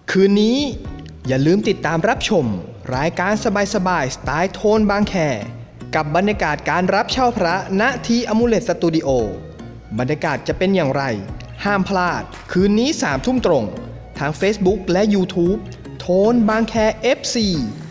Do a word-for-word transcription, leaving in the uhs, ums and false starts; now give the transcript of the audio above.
คืนนี้อย่าลืมติดตามรับชมรายการสบายๆสไตล์โทนบางแคกับบรรยากาศการรับเช่าพระณที่อมูเลตสตูดิโอบรรยากาศจะเป็นอย่างไรห้ามพลาดคืนนี้สามทุ่มตรงทาง Facebook และ YouTube โทนบางแค เอฟ ซี